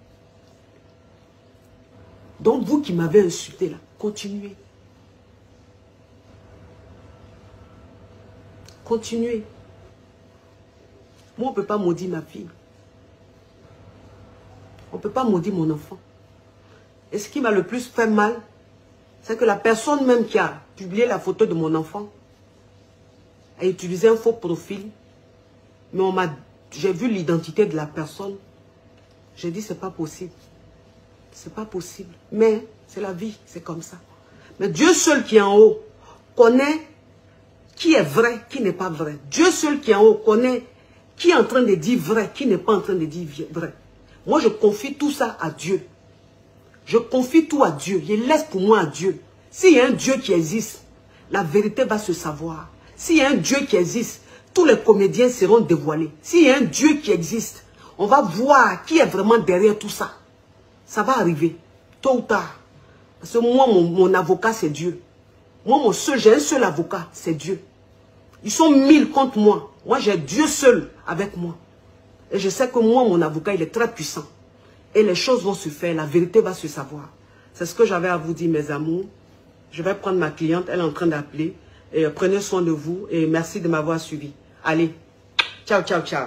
Donc vous qui m'avez insulté là, continuez. Continuez. Moi, on ne peut pas maudire ma fille. On ne peut pas maudire mon enfant. Et ce qui m'a le plus fait mal, c'est que la personne même qui a publié la photo de mon enfant a utilisé un faux profil. Mais on m'a, j'ai vu l'identité de la personne. J'ai dit, c'est pas possible. C'est pas possible. Mais c'est la vie, c'est comme ça. Mais Dieu seul qui est en haut connaît qui est vrai, qui n'est pas vrai. Dieu seul qui est en haut connaît qui est en train de dire vrai, qui n'est pas en train de dire vrai. Moi, je confie tout ça à Dieu. Je confie tout à Dieu. Je laisse pour moi à Dieu. S'il y a un Dieu qui existe, la vérité va se savoir. S'il y a un Dieu qui existe, tous les comédiens seront dévoilés. S'il y a un Dieu qui existe, on va voir qui est vraiment derrière tout ça. Ça va arriver, tôt ou tard. Parce que moi, mon, mon avocat, c'est Dieu. Moi, mon seul, j'ai un seul avocat, c'est Dieu. Ils sont mille contre moi. Moi, j'ai Dieu seul avec moi. Et je sais que moi, mon avocat, il est très puissant. Et les choses vont se faire, la vérité va se savoir. C'est ce que j'avais à vous dire, mes amours. Je vais prendre ma cliente, elle est en train d'appeler. Et prenez soin de vous et merci de m'avoir suivi. Allez, ciao, ciao, ciao.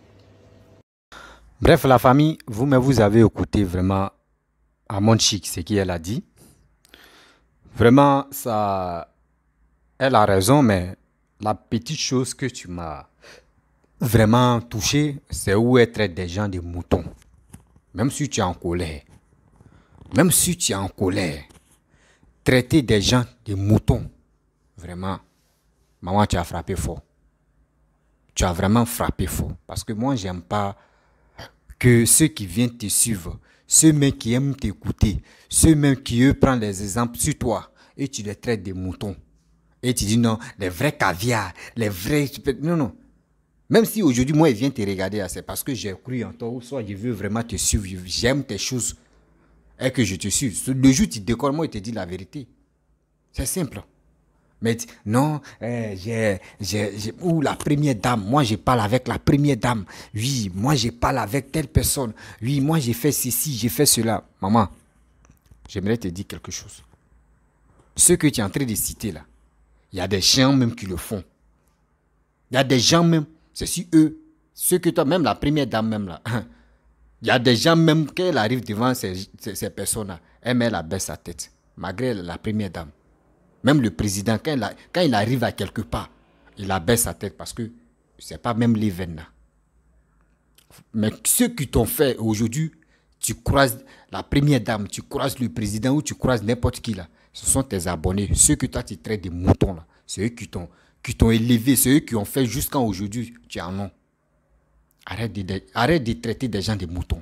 Bref, la famille, vous-même, vous avez écouté vraiment à mon chic ce qu'elle a dit. Vraiment, ça, elle a raison, mais la petite chose que tu m'as vraiment touché, c'est où elle traite des gens de moutons. Même si tu es en colère, même si tu es en colère, traiter des gens de moutons, vraiment, maman, tu as frappé fort. Tu as vraiment frappé fort. Parce que moi, j'aime pas que ceux qui viennent te suivre, ceux mêmes qui aiment t'écouter, ceux mêmes qui eux prennent des exemples sur toi, et tu les traites de moutons. Et tu dis non, les vrais caviars, les vrais... Non, non. Même si aujourd'hui, moi, ils viennent te regarder, c'est parce que j'ai cru en toi, ou soit je veux vraiment te suivre, j'aime tes choses, et que je te suis. Le jour où tu décolles, moi, il te dit la vérité. C'est simple. Mais non, euh, j'ai, j'ai, ou la première dame, moi, je parle avec la première dame. Oui, moi, je parle avec telle personne. Oui, moi, j'ai fait ceci, j'ai fait cela. Maman, j'aimerais te dire quelque chose. Ce que tu es en train de citer là, il y a des gens même qui le font. Il y a des gens même, c'est si eux, ceux que toi, même la première dame même là, il y a des gens même, quand elle arrive devant ces, ces, ces personnes-là, elle, elle abaisse sa tête, malgré la première dame. Même le président, quand il, a, quand il arrive à quelque part, il abaisse sa tête parce que ce n'est pas même les veines là. Mais ceux qui t'ont fait aujourd'hui, tu croises la première dame, tu croises le président ou tu croises n'importe qui là, ce sont tes abonnés. Ceux que toi tu traites des moutons là, c'est eux qui t'ont qui t'ont élevé, c'est eux qui ont fait jusqu'à aujourd'hui, tu en as. Arrête de, arrête de traiter des gens de moutons.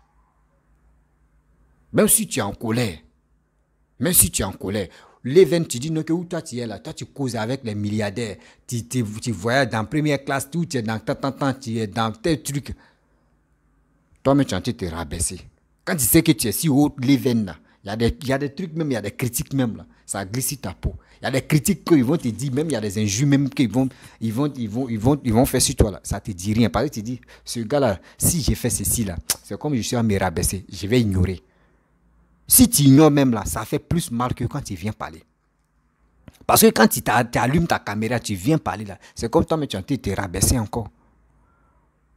Même si tu es en colère, même si tu es en colère, les veines, tu dis non, que où toi tu es là, toi tu causes avec les milliardaires, tu, tu, tu voyages dans la première classe, tu es dans tant, tant, tu es dans tel truc. Toi-même, tu es en train de te rabaisser. Quand tu sais que tu es si haut, les veines là, il y a des, il y a des trucs même, il y a des critiques même là, ça glisse sur ta peau. Il y a des critiques qu'ils vont te dire, même il y a des injures même qu'ils vont, ils vont, ils vont, ils vont, ils vont faire sur toi là. Ça te dit rien. Parce que tu dis, ce gars-là, si j'ai fait ceci là, c'est comme je suis à me rabaisser, je vais ignorer. Si tu ignores même là, ça fait plus mal que quand tu viens parler. Parce que quand tu allumes ta caméra, tu viens parler là, c'est comme toi, mais tu es en train de te rabaisser encore.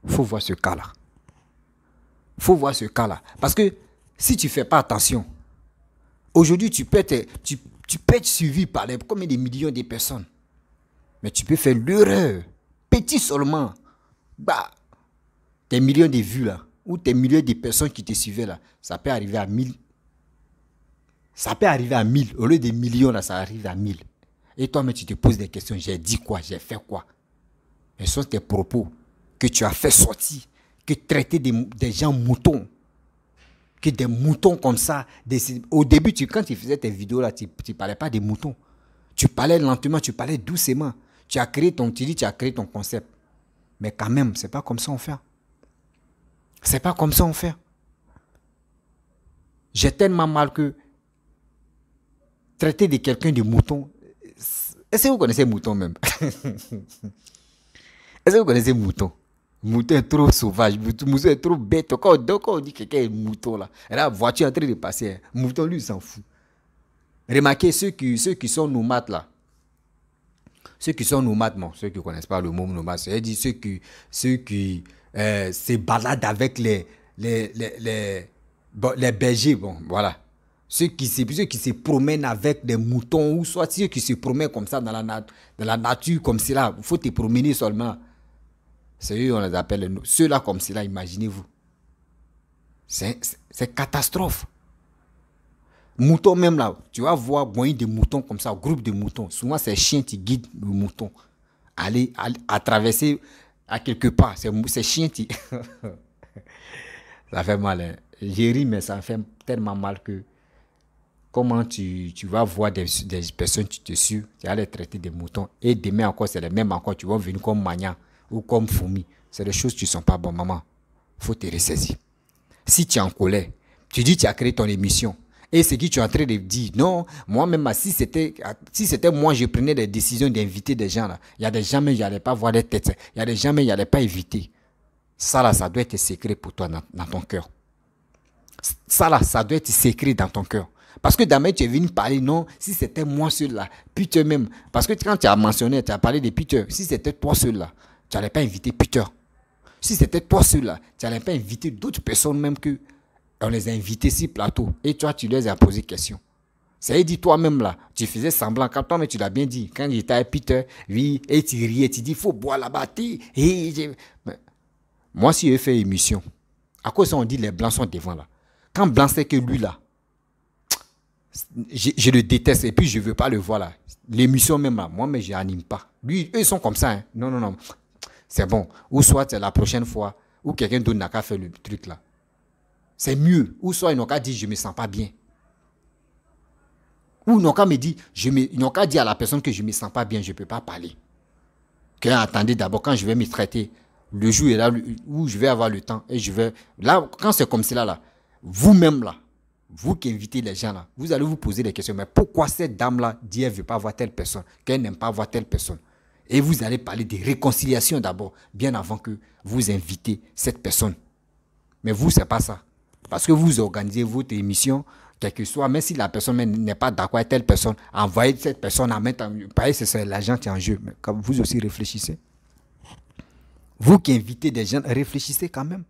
Il faut voir ce cas-là. Il faut voir ce cas-là. Parce que si tu ne fais pas attention, aujourd'hui, tu peux être, tu, tu peux être suivi par les, combien de millions de personnes. Mais tu peux faire l'erreur. Petit seulement. Bah, tes millions de vues là, ou tes millions de personnes qui te suivaient là, ça peut arriver à mille. Ça peut arriver à mille. Au lieu de millions là, ça arrive à mille. Et toi, mais tu te poses des questions. J'ai dit quoi? J'ai fait quoi? Ce sont tes propos que tu as fait sortir, que traiter des, des gens moutons, que des moutons comme ça. Des, au début, tu, quand tu faisais tes vidéos là, tu ne parlais pas des moutons. Tu parlais lentement, tu parlais doucement. Tu as créé ton, tu dis, tu as créé ton concept. Mais quand même, c'est pas comme ça on fait. C'est pas comme ça on fait. J'ai tellement mal que traiter de quelqu'un de mouton. Est-ce que vous connaissez mouton même? Est-ce que vous connaissez mouton? Mouton est trop sauvage, mouton est trop bête. Quand on, quand on dit que quelqu'un est mouton là, et la voiture est en train de passer, mouton lui il s'en fout. Remarquez ceux qui, ceux qui sont nomades là. Ceux qui sont nomades, bon, ceux qui ne connaissent pas le mot nomade, c'est-à-dire ceux qui, ceux qui euh, se baladent avec les, les, les, les, bon, les bergers, bon, voilà. Ceux qui, se, ceux qui se promènent avec des moutons, ou soit ceux qui se promènent comme ça dans la, nat dans la nature, comme cela, il faut te promener seulement. C'est eux, on les appelle, ceux-là comme cela, imaginez-vous. C'est catastrophe. Moutons même là, tu vas voir bon, des moutons comme ça, groupe de moutons. Souvent, c'est chiens qui guident le mouton. Aller, aller à traverser à quelque part. C'est chiens qui... Ça fait mal. Hein. J'ai ri, mais ça fait tellement mal que... Comment tu, tu vas voir des, des personnes qui te suivent, tu vas les traiter des moutons. Et demain encore, c'est les mêmes encore. Tu vas venir comme Magnan ou comme Foumi. C'est des choses qui ne sont pas bonnes, maman. Il faut te ressaisir. Si tu es en colère, tu dis que tu as créé ton émission. Et ce que tu es en train de dire, non, moi-même, si c'était si c'était moi, je prenais des décisions d'inviter des gens là. Il y a des gens, mais il n'y allait pas voir des têtes. Il y a des gens, mais il n'y allait pas inviter. Ça là, ça doit être secret pour toi dans, dans ton cœur. Ça là, ça doit être secret dans ton cœur. Parce que demain, tu es venu parler, non, si c'était moi seul-là, Peter même. Parce que quand tu as mentionné, tu as parlé de Peter, si c'était toi seul-là, tu n'allais pas inviter Peter. Si c'était toi seul-là, tu n'allais pas inviter d'autres personnes même que on les a invités sur plateau. Et toi, tu leur as posé question. Ça veut dire toi-même là, tu faisais semblant, quand toi, mais tu l'as bien dit. Quand j'étais avec Peter, oui, et tu riais, tu dis, il faut boire là-bas. Moi, si je fais émission, à cause on dit les blancs sont devant là. Quand blanc c'est que lui là, Je, je le déteste et puis je ne veux pas le voir là. L'émission même là, moi, mais je n'anime pas. Lui, eux, ils sont comme ça. Hein. Non, non, non. C'est bon. Ou soit c'est la prochaine fois, ou quelqu'un d'autre n'a qu'à faire le truc là. C'est mieux. Ou soit ils n'ont qu'à dire, je ne me sens pas bien. Ou ils n'ont qu'à me dire, je me, ils n'ont qu'à dire à la personne que je ne me sens pas bien, je ne peux pas parler. Que attendez d'abord, quand je vais me traiter, le jour est là où je vais avoir le temps. Et je vais. Là, quand c'est comme cela là, vous-même là, vous qui invitez les gens là, vous allez vous poser des questions. Mais pourquoi cette dame-là dit qu'elle ne veut pas voir telle personne, qu'elle n'aime pas voir telle personne? Et vous allez parler de réconciliation d'abord, bien avant que vous invitez cette personne. Mais vous, ce n'est pas ça. Parce que vous organisez votre émission, quel que soit, même si la personne n'est pas d'accord avec telle personne, envoyez cette personne en mettre en jeu. Pareil, c'est l'argent qui est en jeu. Mais comme vous aussi réfléchissez. Vous qui invitez des gens, réfléchissez quand même.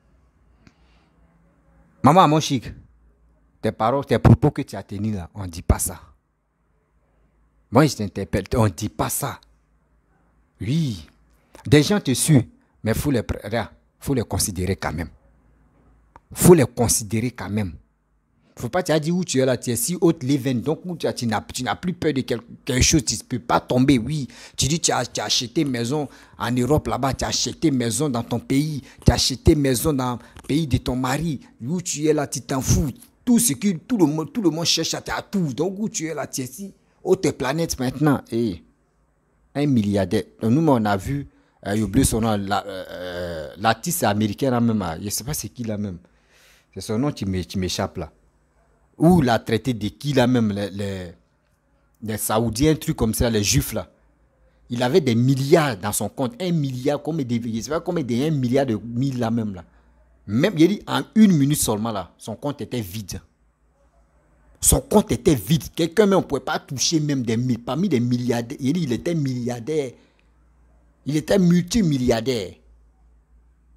Maman, mon chic. Tes paroles, tes propos que tu as tenus là, on ne dit pas ça. Moi, je t'interpelle, on ne dit pas ça. Oui, des gens te suivent, mais il faut les, faut les considérer quand même. Il faut les considérer quand même. Il ne faut pas te dire où tu es là, tu es si haute leven, donc où tu, tu n'as plus peur de quelque, quelque chose, tu ne peux pas tomber, oui. Tu dis tu as, tu as acheté maison en Europe là-bas, tu as acheté maison dans ton pays, tu as acheté maison dans le pays de ton mari, où tu es là, tu t'en fous. Tout ce que tout le monde, tout le monde cherche à ta tout. Donc où tu es là, tu es ici, autre planète maintenant. Et un milliardaire. Donc, nous, on a vu, euh, j'ai oublié son nom, l'artiste la, euh, américain là même, je ne sais pas c'est qui là même. C'est son nom qui m'échappe là. Ou l'a traité de qui là même, les, les, les Saoudiens, un truc comme ça, les Juifs là. Il avait des milliards dans son compte, un milliard, comme des, je ne sais pas combien de un milliard de mille là même là. Même, il dit, en une minute seulement, là, son compte était vide. Son compte était vide. Quelqu'un même ne pouvait pas toucher même des mille. Parmi des milliardaires, il dit, il était milliardaire. Il était multimilliardaire.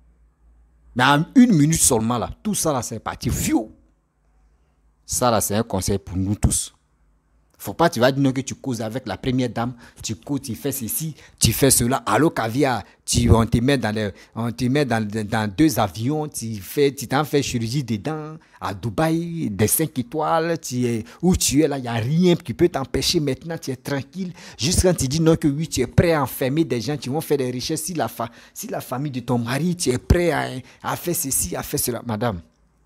Mais en une minute seulement, là, tout ça, là, c'est parti. Vieux. Ça, là, c'est un conseil pour nous tous. Faut pas, tu vas dire que tu causes avec la première dame, tu causes, tu fais ceci, tu fais cela. Allô, caviar, tu, on te met dans, les, on te met dans, dans deux avions, tu fais, tu t'en fais chirurgie dedans, à Dubaï, des cinq étoiles, tu es, où tu es là, il n'y a rien qui peut t'empêcher maintenant, tu es tranquille. Juste quand tu dis non que oui, tu es prêt à enfermer des gens qui vont faire des richesses, si la, fa, si la famille de ton mari, tu es prêt à, à faire ceci, à faire cela. Madame,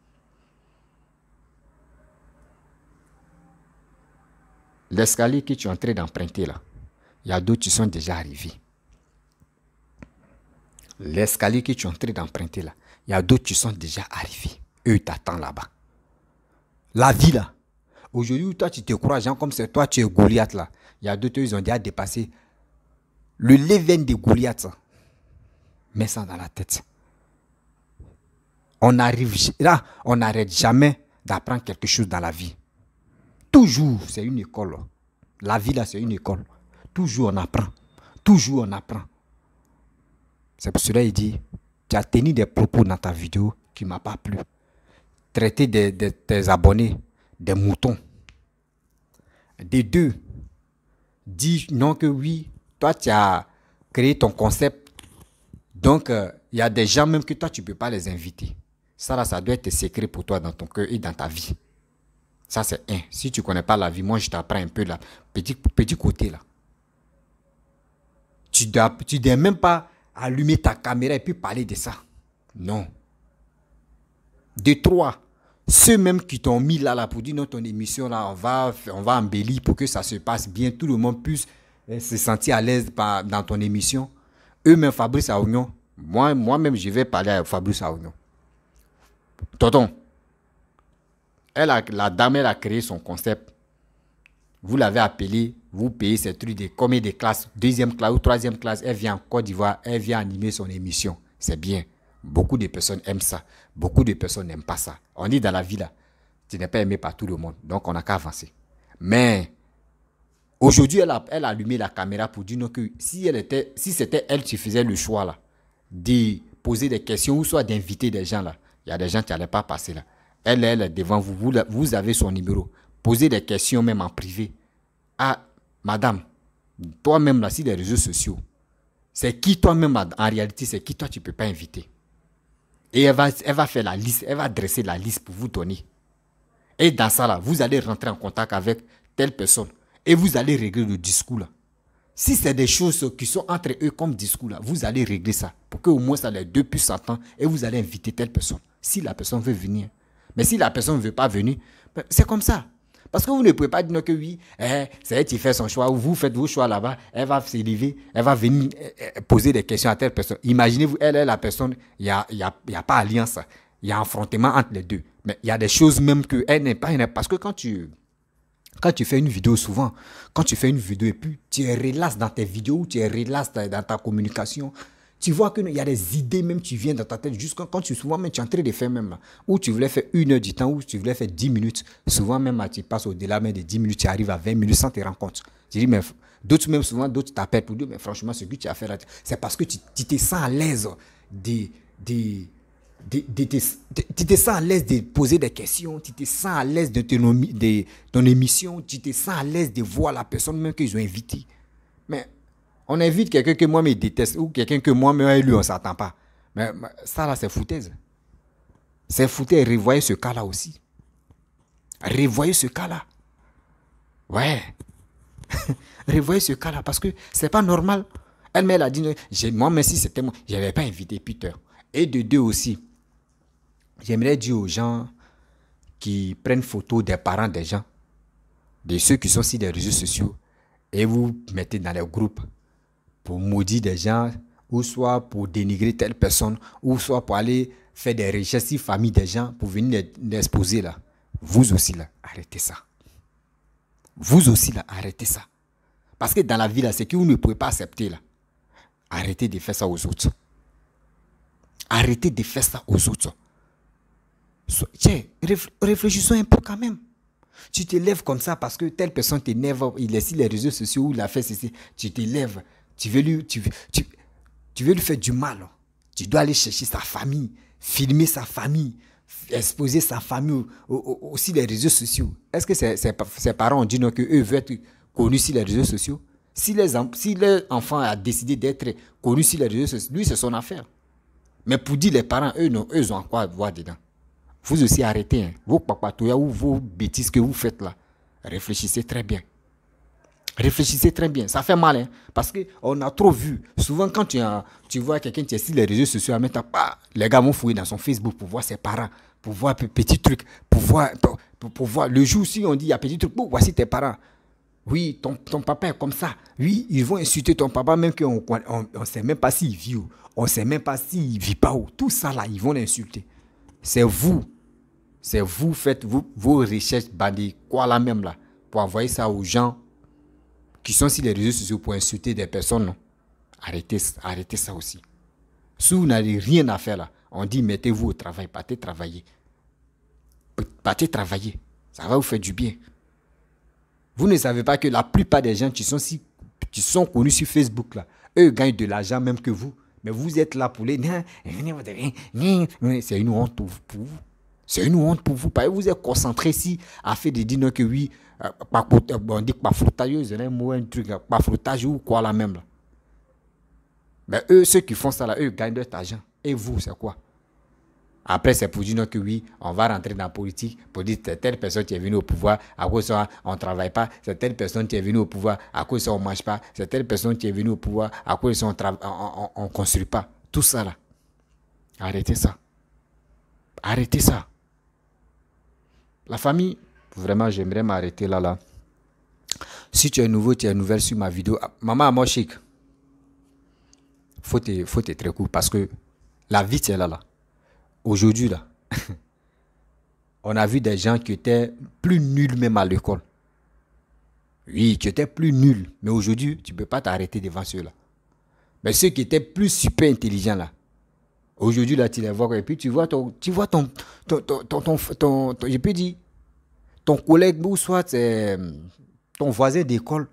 l'escalier que tu es en train d'emprunter là, il y a d'autres qui sont déjà arrivés. L'escalier que tu es en train d'emprunter là, il y a d'autres qui sont déjà arrivés. Eux, ils t'attendent là-bas. La vie là, aujourd'hui, toi, tu te crois, genre comme c'est toi, tu es Goliath là. Il y a d'autres, ils ont déjà dépassé le level de Goliath. Mets ça dans la tête. On arrive là, on n'arrête jamais d'apprendre quelque chose dans la vie. Toujours, c'est une école. La vie, là, c'est une école. Toujours, on apprend. Toujours, on apprend. C'est pour cela qu'il dit, tu as tenu des propos dans ta vidéo qui ne m'ont pas plu. Traiter de, de, tes abonnés des moutons. Des deux, dis non que oui, toi, tu as créé ton concept. Donc, il euh, y a des gens même que toi, tu ne peux pas les inviter. Ça, là, ça doit être secret pour toi dans ton cœur et dans ta vie. Ça, c'est un. Si tu ne connais pas la vie, moi, je t'apprends un peu là. Petit, petit côté là. Tu ne dois même pas allumer ta caméra et puis parler de ça. Non. De trois, ceux même qui t'ont mis là, là pour dire non, ton émission là, on va, on va embellir pour que ça se passe bien. Tout le monde puisse eh, se sentir à l'aise dans ton émission. Eux-mêmes, Fabrice Aounion. Moi, moi-même, je vais parler à Fabrice Aounion. Tonton. Elle a, la dame, elle a créé son concept. Vous l'avez appelé, vous payez ces trucs de combien de classes, deuxième classe ou troisième classe, elle vient en Côte d'Ivoire, elle vient animer son émission. C'est bien. Beaucoup de personnes aiment ça. Beaucoup de personnes n'aiment pas ça. On dit dans la vie là, tu n'es pas aimé par tout le monde. Donc on n'a qu'à avancer. Mais aujourd'hui, elle a, elle a allumé la caméra pour dire non, que si elle était, si c'était elle qui faisait le choix là, de poser des questions ou soit d'inviter des gens là, il y a des gens qui n'allaient pas passer là. Elle, elle est devant vous, vous, vous avez son numéro. Posez des questions même en privé. Ah, madame, toi-même là, sur les réseaux sociaux, c'est qui toi-même en réalité, c'est qui toi tu ne peux pas inviter. Et elle va, elle va faire la liste, elle va dresser la liste pour vous donner. Et dans ça là, vous allez rentrer en contact avec telle personne et vous allez régler le discours là. Si c'est des choses qui sont entre eux comme discours là, vous allez régler ça pour que au moins ça les deux puissent s'entendre et vous allez inviter telle personne. Si la personne veut venir. Mais si la personne ne veut pas venir, c'est comme ça. Parce que vous ne pouvez pas dire que oui, eh, c'est elle qui fait son choix, ou vous faites vos choix là-bas, elle va s'élever, elle va venir eh, poser des questions à telle personne. Imaginez-vous, elle est la personne, il n'y a, y a, y a pas alliance, il y a affrontement entre les deux. Mais il y a des choses même que elle n'est pas, parce que quand tu, quand tu fais une vidéo souvent, quand tu fais une vidéo et puis tu es relax dans tes vidéos, tu es relax dans ta communication, tu vois qu'il y a des idées même qui viennent dans ta tête, juste quand, quand tu souvent même tu es en train de faire même là, ou tu voulais faire une heure du temps, ou tu voulais faire dix minutes, souvent même tu passes au-delà même de dix minutes, tu arrives à vingt minutes sans te rendre compte. Tu dis, mais d'autres même souvent, d'autres t'appellent pour dire, mais franchement, ce que tu as fait là, c'est parce que tu, tu te sens à l'aise de, de, de, de, de, de, tu te sens à l'aise de poser des questions, tu te sens à l'aise de, ton, de ton émission, tu te sens à l'aise de voir la personne même qu'ils ont invitée. Mais on invite quelqu'un que moi me déteste ou quelqu'un que moi me lui on ne s'attend pas. Mais ça là c'est foutaise. C'est foutaise. Revoyez ce cas là aussi. Revoyez ce cas là. Ouais. Revoyez ce cas là parce que c'est pas normal. Elle elle a dit moi même si c'était moi, je n'avais pas invité Peter. Et de deux aussi, j'aimerais dire aux gens qui prennent photo des parents des gens, de ceux qui sont sur les réseaux sociaux, et vous mettez dans les groupes pour maudire des gens, ou soit pour dénigrer telle personne, ou soit pour aller faire des richesses sur famille des gens, pour venir l'exposer là. Vous aussi là, arrêtez ça. Vous aussi là, arrêtez ça. Parce que dans la vie là, c'est que vous ne pouvez pas accepter là. Arrêtez de faire ça aux autres. Arrêtez de faire ça aux autres. Tiens, réfléchissons un peu quand même. Tu te lèves comme ça parce que telle personne t'énerve, il est sur les réseaux sociaux, il a fait ceci, tu te lèves. Tu veux, lui, tu, tu, tu veux lui faire du mal. Tu dois aller chercher sa famille. filmer sa famille, exposer sa famille aussi les réseaux sociaux. Est-ce que ses, ses, ses parents ont dit non, qu'eux veulent être connus sur les réseaux sociaux? Si les, si les enfants a décidé d'être connus sur les réseaux sociaux, lui, c'est son affaire. Mais pour dire les parents, eux, non, eux ont quoi à voir dedans. Vous aussi arrêtez, hein. Vos papatouillas ou vos bêtises que vous faites là. Réfléchissez très bien. Réfléchissez très bien. Ça fait mal, hein, parce qu'on a trop vu. Souvent, quand tu, as, tu vois quelqu'un qui est sur les réseaux sociaux, en même temps, bah, les gars vont fouiller dans son Facebook pour voir ses parents, pour voir petits trucs, pour voir, pour, pour, pour voir. Le jour si on dit il y a petit truc, bon, voici tes parents. Oui, ton, ton papa est comme ça. Oui, ils vont insulter ton papa, même qu'on ne sait même pas s'il vit où. On ne sait même pas s'il ne vit pas où. Tout ça là, ils vont l'insulter. C'est vous. C'est vous faites vous, vos recherches bandits, quoi là même là, pour envoyer ça aux gens qui sont sur les réseaux sociaux pour insulter des personnes. Non. Arrêtez, arrêtez ça aussi. Si vous n'avez rien à faire là, on dit mettez-vous au travail, partez travailler. Partez travailler. Ça va vous faire du bien. Vous ne savez pas que la plupart des gens qui sont, si, qui sont connus sur Facebook là, eux gagnent de l'argent même que vous. Mais vous êtes là pour les... C'est une honte pour vous. C'est une honte pour vous. Parce que vous êtes concentré ici à faire des dîners que oui, euh, on dit pas frottageuse, un mot, un truc, pas frottage ou quoi là même là. Mais eux, ceux qui font ça là, eux gagnent de leur argent. Et vous, c'est quoi? Après, c'est pour dire que oui, on va rentrer dans la politique pour dire que telle personne qui est venue au pouvoir, à cause de ça, on ne travaille pas. C'est telle personne qui est venue au pouvoir, à cause de ça, on ne mange pas. C'est telle personne qui est venue au pouvoir, à cause de ça, on ne construit pas. Tout ça là. Arrêtez ça. Arrêtez ça. La famille, vraiment, j'aimerais m'arrêter là, là. Si tu es nouveau, tu es nouvelle sur ma vidéo. Maman, moi, chic. Faut te, faut être très cool parce que la vie, c'est là, là. Aujourd'hui, là, on a vu des gens qui étaient plus nuls même à l'école. Oui, qui étaient plus nuls. Mais aujourd'hui, tu ne peux pas t'arrêter devant ceux-là. Mais ceux qui étaient plus super intelligents, là, aujourd'hui, là, tu les vois. Et puis, tu vois ton, tu vois ton, ton, ton, ton, ton, ton, ton je peux dire, ton collègue, ou soit euh, ton voisin d'école.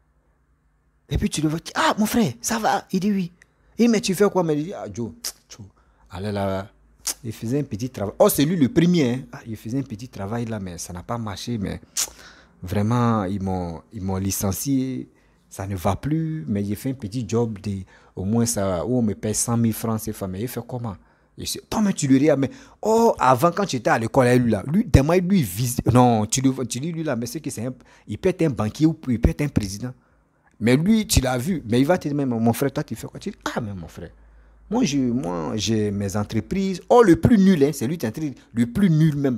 Et puis, tu le vois, tu dis, ah, mon frère, ça va? Il dit oui. Et mais tu fais quoi? Mais il dit, ah, Joe, Joe, allez là. Il faisait un petit travail. Oh, c'est lui le premier. Hein. Ah, il faisait un petit travail là, mais ça n'a pas marché. Mais vraiment, ils m'ont, ils m'ont licencié. Ça ne va plus. Mais j'ai fait un petit job de, au moins ça, où on me paye cent mille francs. C'est fait. Mais il fait comment? Toi, mais tu le regardes. Mais oh, avant, quand j'étais à l'école, lui là, lui, demain, lui, vise. Non, tu le tu dis lui là, mais c'est que c'est un, il peut être un banquier ou il peut être un président. Mais lui, tu l'as vu. Mais il va te dire, mais mon frère, toi, tu fais quoi? Tu dis, ah, mais mon frère. Moi, je, moi, j'ai mes entreprises. Oh, le plus nul, hein, c'est lui qui est le plus nul même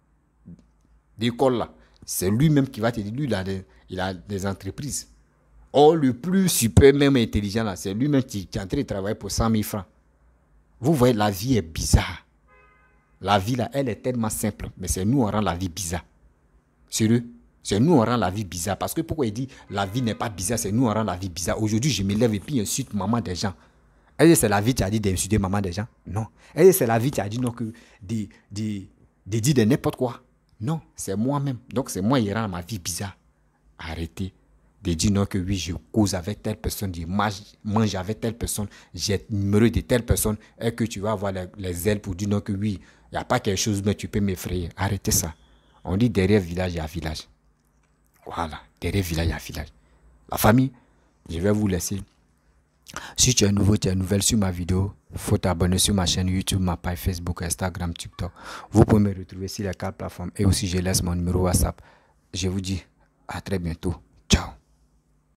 d'école là. C'est lui-même qui va te dire, lui, il a des, il a des entreprises. Oh, le plus super même intelligent là, c'est lui-même qui, qui est en train de travailler pour cent mille francs. Vous voyez, la vie est bizarre. La vie là, elle est tellement simple, mais c'est nous, on rend la vie bizarre. Sérieux? C'est nous, on rend la vie bizarre. Parce que pourquoi il dit, la vie n'est pas bizarre, c'est nous, on rend la vie bizarre. Aujourd'hui, je me lève et puis insulte maman des gens. Est-ce que c'est la vie qui a dit d'insulter maman des gens? Non. Est-ce que c'est la vie qui a dit non, que de, de, de dire de n'importe quoi? Non, c'est moi-même. Donc c'est moi qui rend ma vie bizarre. Arrêtez de dire non, que oui, je cause avec telle personne, je mange, mange avec telle personne, j'ai le numéro de telle personne, et que tu vas avoir les, les ailes pour dire non, que oui, il n'y a pas quelque chose, mais tu peux m'effrayer. Arrêtez ça. On dit derrière village, il y a village. Voilà, derrière village, il y a village. La famille, je vais vous laisser. Si tu es nouveau, tu es nouvelle sur ma vidéo, il faut t'abonner sur ma chaîne YouTube, ma page Facebook, Instagram, TikTok. Vous pouvez me retrouver sur les quatre plateformes et aussi je laisse mon numéro WhatsApp. Je vous dis à très bientôt.